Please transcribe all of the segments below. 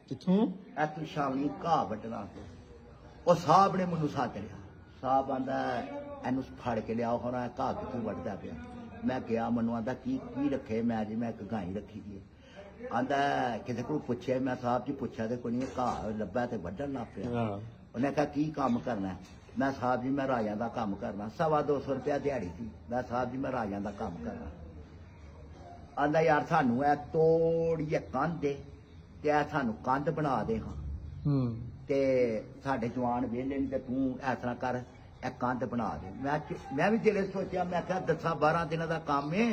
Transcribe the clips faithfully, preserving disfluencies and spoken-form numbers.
ਕਿੱਥੋਂ ਐਤੂ ਸ਼ਾਮੀ ਘਾਹ ਵੱਢਣਾ ਉਹ ਸਾਹਿਬ ਨੇ ਮੈਨੂੰ ਸੱਦ ਲਿਆ। ਸਾਹਿਬ ਆਂਦਾ ਇਹਨੂੰ ਫੜ ਕੇ ਲਿਆਓ, ਹੁਣ ਇਹ ਘਾਹ ਕਿੱਥੋਂ ਵੱਢਦਾ ਪਿਆ। ਮੈਂ ਗਿਆ, ਮੈਨੂੰ ਆਂਦਾ ਕੀ ਕੀ ਰੱਖੇ? ਮੈਂ ਜੀ ਮੈਂ ਇੱਕ ਗਾਈ ਰੱਖੀ ਦੀ ਹੈ। ਆਂਦਾ ਕਿਸੇ ਕੋਲ ਪੁੱਛਿਆ, ਮੈਂ ਸਾਹਿਬ ਜੀ ਪੁੱਛਿਆ ਤੇ ਕੋਈ ਨਹੀਂ, ਘਾਹ ਲੱਭਾ ਤੇ ਵੱਢਣ ਲੱਗ ਪਿਆ। ਉਹਨੇ ਕਿਹਾ ਕੀ ਕੰਮ ਕਰਨਾ? मैं साहब जी मैं राजा का काम करना। सवा दो सौ रुपया दिहाड़ी थी। मैं साहब जी मैं राजा का काम करना। आंदा यार सानू है तोड़िए कंध ते सानू कंध बना दे। हाँ ते साडे जवान वेले नहीं ते तू इस तरह कर ए कंध बना दे। मैं मैं भी जिले सोचा, मैं क्या दसा बारह दिन का काम है।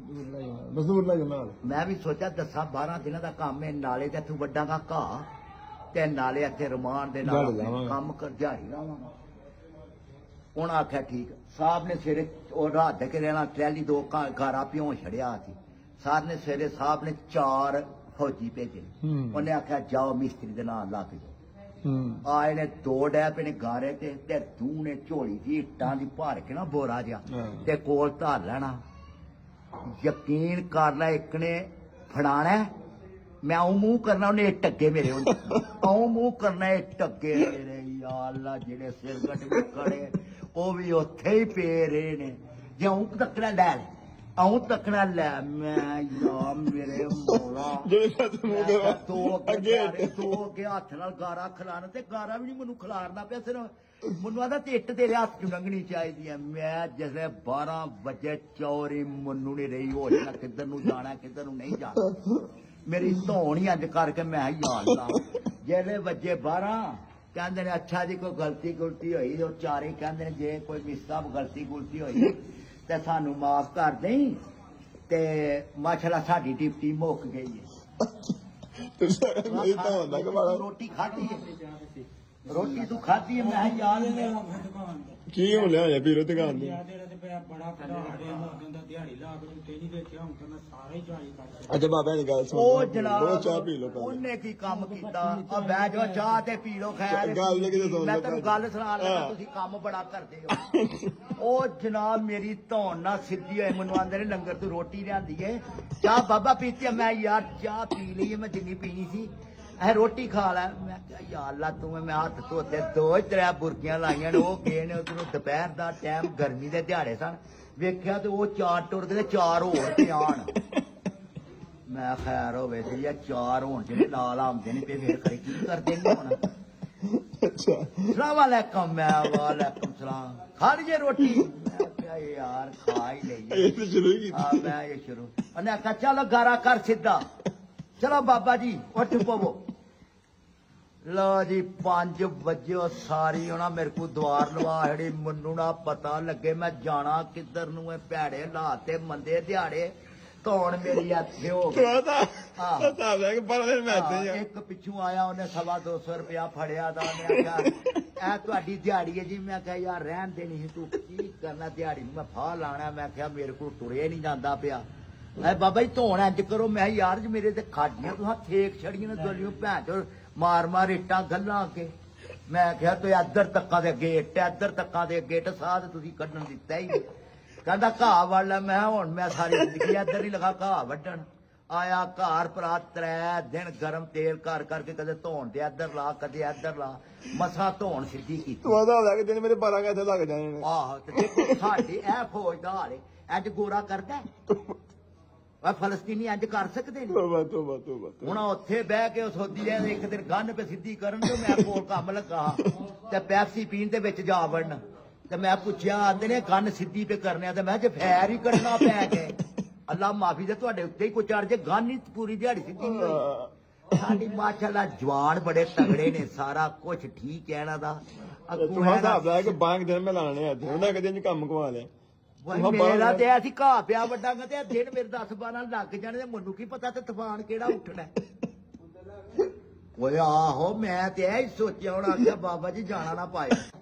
मैं भी सोचा दसा बारह दिन का काम है। नाले ते तू वड्डा का घाह ते नाले इत्थे रमान दे नाल काम कर दिहाड़ी लावांगा। उन्हें आख्या ठीक। साहब ने सवेरे रात के रहना ट्रैली दो गारा प्यों छड़िया थी। साहब ने सवेरे साहब ने चार फौजी भेजे। उन्हें आख्या जाओ मिस्त्री के नाम लग जाओ। आए ने दो डै पे ने गारे ते ते तू ने झोली थी इट्टां दी भर के ना बोरा जिहा ते कोल धर लेना। यकीन कर लै एक ने फड़ाना, मैं आऊं मुंह करना, उन्हें टग्गे मेरे आऊं मुंह करना टग्गे मेरे। यार जेड़े सिरगट में खड़े वो भी उत्थे ही पे रहे ने। जे आऊं तकना लै आऊं तकना लै मैं यार मेरे मौला दो अगे हथ नाल गारा खिलाना ते गारा भी नहीं मैनू खिलारना पिया। सिर्फ मैनू आदा ते इट तेरे हथ च लंघनी चाहिदी है। मैं जिसले बारह बजे चौरी मैनू नहीं रही हो जाना किधर नू जाना किधर नू नहीं जाना। मेरी धौन ही अज करके मैं याद ला जिसले बजे बारह कहते ने अच्छा जी कोई गलती गुलती हुई तो चारे कहते जे कोई मिस्सा गलती गुलती हुई तो सानू माफ कर दें ते माशाल्लाह साडी ड्यूटी मुक गई है। रोटी खाधी है, रोटी तू खाधी है? मैं याद की हो लिया पीरो दुकान अच्छा बाबा ने गल सुन जनाब चाह पी लो। उन्हें की काम कीता बह जाओ चाह ते पी लो। खैर मैं तेन गल सुना लगा, तुसीं काम बड़ा करदे हो। ओ जनाब मेरी धौन ना सीधी होई, मैनूं आंदे ने लंगर तू रोटी लियांदी है, चाह बाबा पीती है। मैं यार चाह पी ली है, मैं जिन्नी पीनी सी अह रोटी खा लै। मैं क्या यार ला तू मैं हाथ धोते दो त्रै बुरकियां लाइया ने। गए ने उधरों दोपहर का टाइम गर्मी के दिहाड़े सन, वेख्या तो वो चार टुरदे चार होर पे आन। मैं खैर होवे ते यार चार होन जेह्ड़े नाल आंदे ने पे फिर खरे की करदे ने हुण। सलाम वालेकुम। मैं वालेकुम सलाम। खा लीजिए रोटी? मैं क्या यार खा ही ली। हाँ मैं ये शुरू। उन्हें आख्या चलो गारा कर सीधा, चलो बाबा जी उठ पवो। लो जी पांच बजे सारी होना मेरे को द्वार लवा छड़ी। मनु ना पता लगे मैं जाना किधर नू। भैड़े लाते मंदे दिहाड़े धौन मेरी इत्थे हो गई। एक पिछू आया उन्हें सवा दो सौ रुपया फड़िया था। ऐ तुहाडी दिहाड़ी है जी। मैं क्या यार रहन देनी तू की करना दिहाड़ी मैं फाह लाना। मैं क्या मेरे को तुरे नहीं जाता पिया। है बाबा जी धौन इंज करो। मैं यार जी मेरे ते खाडियां तुहां थेक छड़ियां ने दोलियों भैन चो मार मार इट्टां गल्लां के। मैं क्या तो इधर तक्का दे गेट इधर तक्का दे गेट साथ तुसीं कड्ढण दित्ता ही नहीं। कहंदा घाह वड़ लै। मैं हुण मैं सारी जिंदगी इधर ही लगा घाह वड्ढण। आया घर भरा त्रै दिन गरम तेल कर करके कदे धौन ते इधर ला कदे इधर ला मसा धौन सिद्धी कीती। मेरे बारह घंटे लग जाने। आहो साडी ए फौज दा हाल है। इंज गोरा करदा फलस्तीनी इंज कर सकते हूं। उत्थे बह के सोदी है एक दिन गन पे सीधी करन तो मैं कोल कम लगा ते पैप्सी पीन दे विच जा वड़न ते मैं पुछया आंदे ने गन सीधी पे करने ते मैं जे फैर ही कढ़ना पै गए। अल्लाह माफी दे तुहाडे उत्ते ही कोई चढ़ जे गन ही पूरी दिहाड़ी सीधी नहीं होई। साडी माशाल्लाह जवान बड़े तगड़े ने, सारा कुछ ठीक है इन्हां दा। अगू हिसाब ला के बांग दिन में लाने अज उन्हां कदे नहीं काम कमा लिया। मेरा ते ऐसी घाह पिया वड्डांगा ते दिन मेरे दस बारह लग जाने। मैनू की पता ते तूफान केड़ा उठना। आहो मैं ते सोचा हूं आख्या बाबा जी जाना ना पाए।